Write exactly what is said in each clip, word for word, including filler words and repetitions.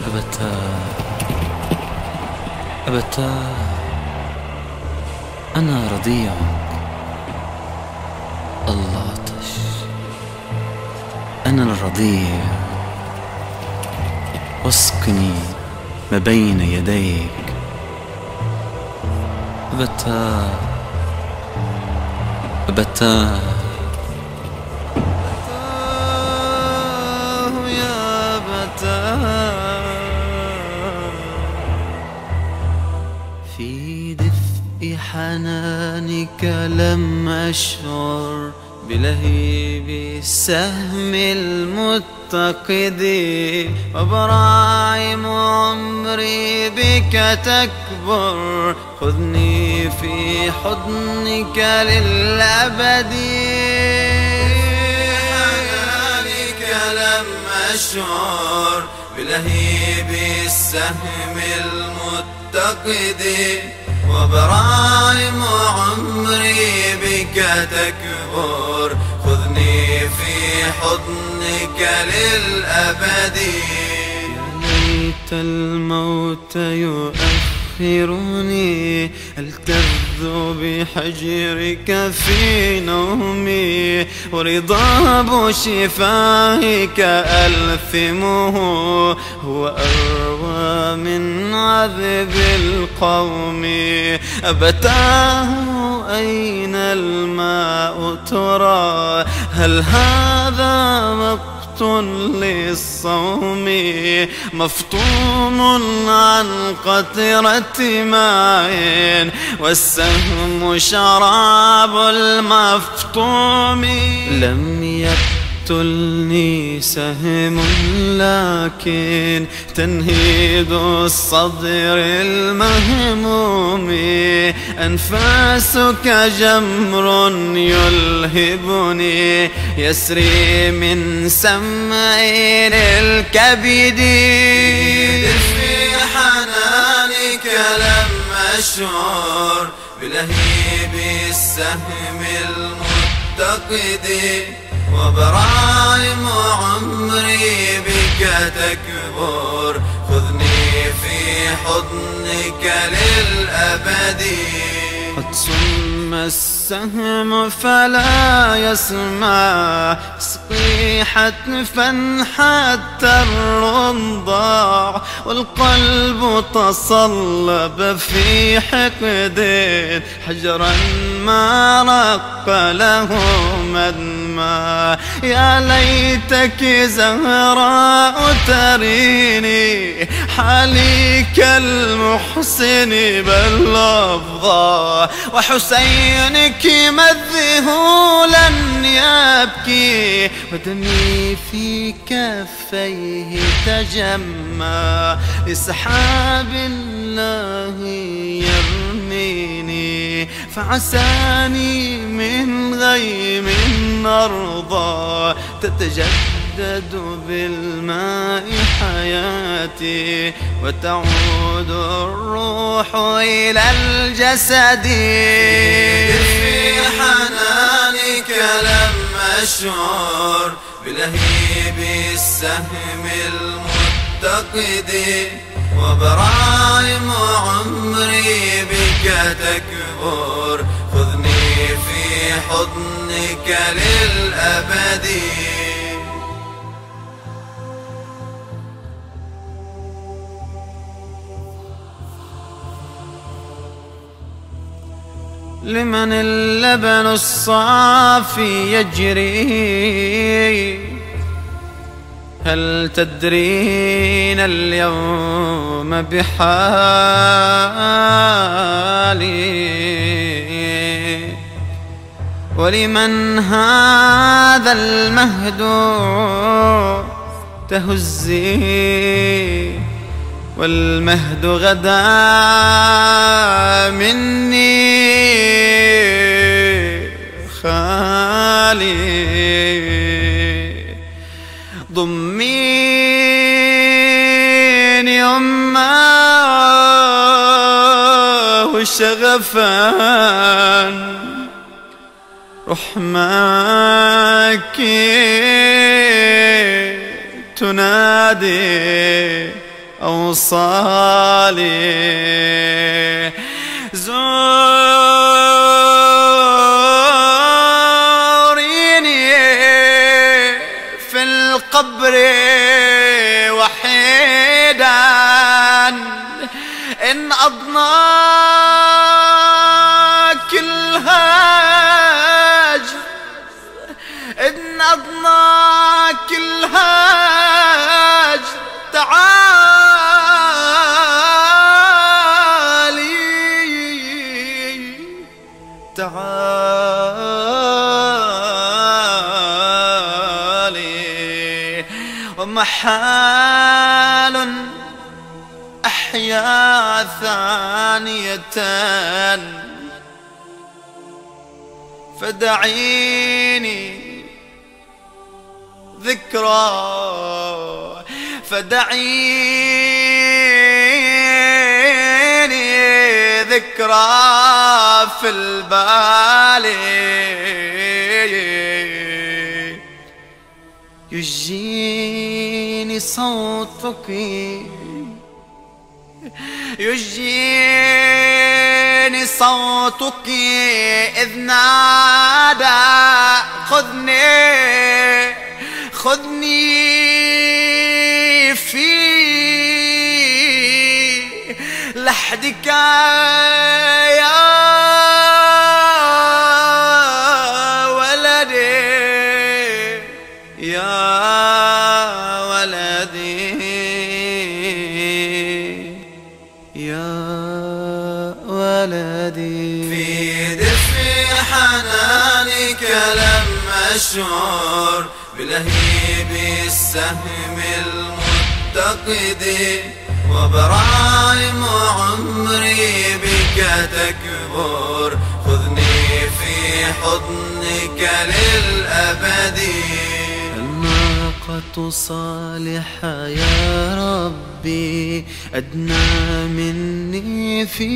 أبتاه أبتاه أنا رضيعك العطش، أنا الرضيع واسقني ما بين يديك. أبتاه أبتاه يا أبتاه في دفء حنانك لم أشعر بلهيب السهم المتقد، وبراعم عمري بك تكبر، خذني في حضنك للأبد. حنانك لم أشعر بلهيب السهم المتقد، وبراعم عمري بك تكبر، خذني في حضنك للأبد. يا ليت الموت يؤخرني، ألتذ بحجرك في نومي، ورضاب شفاهك ألثمه، هو أروى من عذب القوم. أبتاه أين الماء ترى؟ هل هذا وقت للصوم؟ مفطوم عن قطرة ماء، والسهم شراب المفطوم. لم يقتلني سهم لكن تنهيد الصدر المهموم. أنفاسك جمر يلهبني، يسري من سمعين الكبد. في حنانك لم أشعر بلهيب السهم المتقد، وبراعم عمري بك تكبر، خذني في حضنك للأبد. قد سم السهم فلا يسمع صيحة حتى الرضاع، والقلب تصلب في حقد، حجرا ما رق له مدمع. يا ليتك زهراء تريني حالي كالمحسن بل لفظا، وحسينك مذهولا يبكي، ودمي في كفيه تجمع. لسحاب الله يرميني، فعساني من غيم أرضى، تتجدد بالماء حياتي، وتعود الروح إلى الجسد. في حنانك لم أشعر بلهيب السهم المتقد، وبراعم عمري بك تكبر، خذني في حضنك للأبد. لمن اللبن الصافي يجري، هل تدرين اليوم بحالي؟ ولمن هذا المهد تهزي، والمهد غدا مني خالي. ضميني أماه شغفا، رحماك تنادي أوصالي. زوريني في القبر وحيدا إن أضناك الهاجر، إن أضناك الهاجر تعالي تعالي. ومحال أحيا ثانية فدعيني ذكرى، فدعيني ذكرى في البال. يجيني صوتك، يجيني صوتك إذ نادى خذني خذني في لحدك يا ولدي يا ولدي يا ولدي. في دفء حنانك لم أشعر بلهيب السهم المتقد، وبرايم عمري بك تكبر. خذني في حضنك للأبد. الناقة صالحة يا ربي أدنى مني في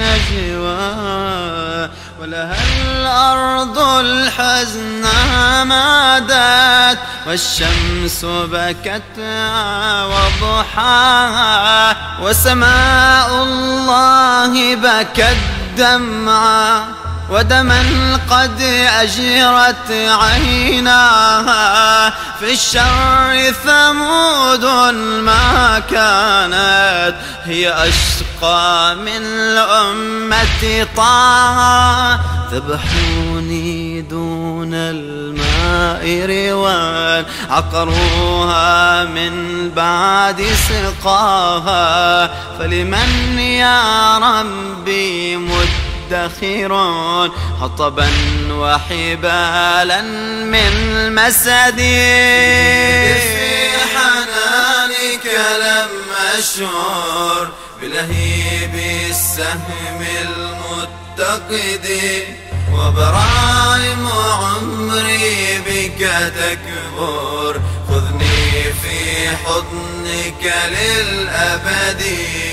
نجوى، ولها الأرض الحزن مادت، والشمس بكت وضحاها، وسماء الله بكت دمعا، ودما قد أجرت عيناها. في الشر ثمود ما كانت هي أشقى من الأمة طه. ذبحوني دون الماء روان، عقروها من بعد سقاها. فلمن يا ربي مدخرون حطبا وحبالا من مسد. في حنانك لم أشعر بلهيب السهم المتقد، وبرايم عمري بك تكبر. خذني في حضنك للأبد.